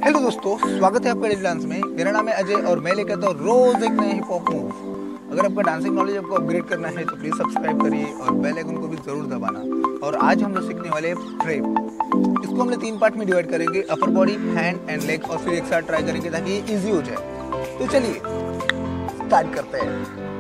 Hello दोस्तों, स्वागत है आपका डेली डांस में। मेरा नाम है अजय और मैं लेकर आता हूँ रोज एक नया हिप हॉप मूव। अगर आपका डांसिंग नॉलेज आपको अपग्रेड करना है तो प्लीज सब्सक्राइब करिए और बेल आइकन को भी जरूर दबाना। और आज हम लोग सीखने वाले हैं फ्रेप। इसको हमने 3 पार्ट में डिवाइड करेंगे, upper body, hand and leg, और फिर एक साथ ट्राई करेंगे ताकि ये ईजी हो जाए। तो चलिए स्टार्ट करते हैं।